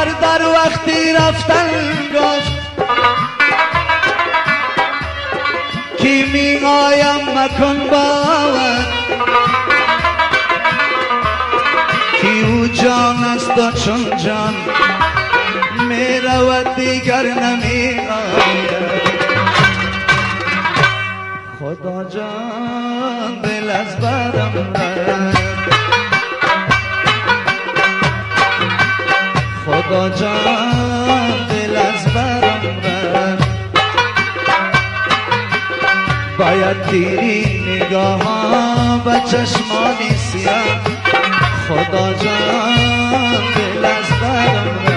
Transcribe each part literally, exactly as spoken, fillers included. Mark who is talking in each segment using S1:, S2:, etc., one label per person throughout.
S1: سر در وقتی رفتن گفت کی می آیم مکن باور کی او جان است و چون جان می رود دیگر نمی آید خدا جان دل از برم رفت خدا جان دل از برم رفت باید تیری نگاه ها و چشمانی سیاه خدا جان دل از برم رفت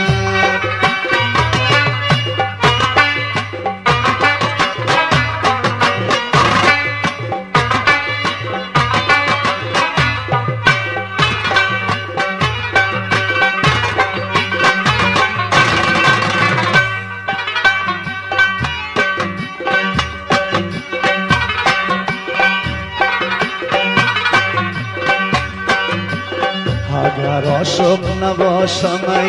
S1: اگر عاشق نباشم ای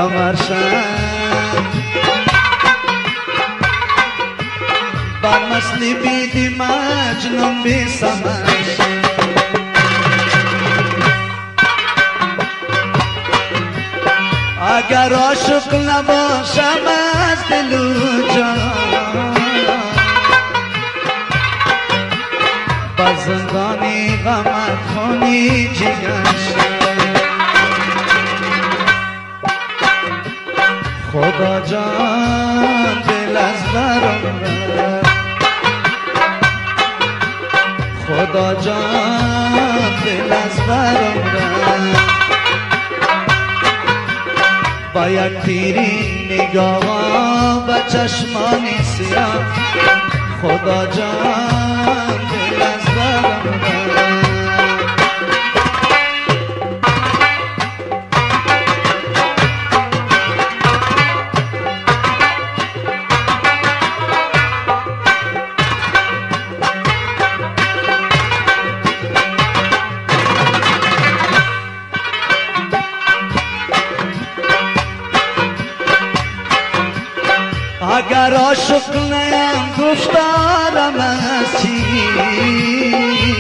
S1: کمرشم بر مثلی بیدی مجنون بی سمش اگر عاشق نباشم از دل و جان با زندانی غمت خونی جگرشم خدا جان دل از برم رفت خدا جان دل از برم رفت با یک تیری نگاه و چشمانی سیاه خدا جان دل از برم رفت اگر عاشق نیم گفتارم از چیز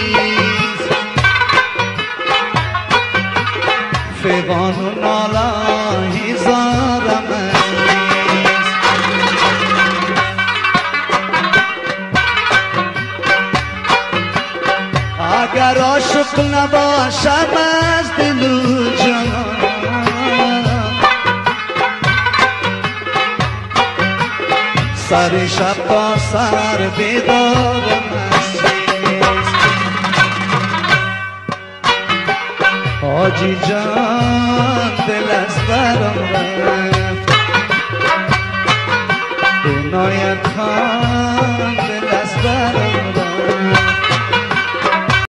S1: فغان و نالا هزارم از نیز اگر عاشق نباشم از دل و جان سر شب تا سر بیدارم از نیست حاجی جان دل از برم رفت عنایت خان دل از برم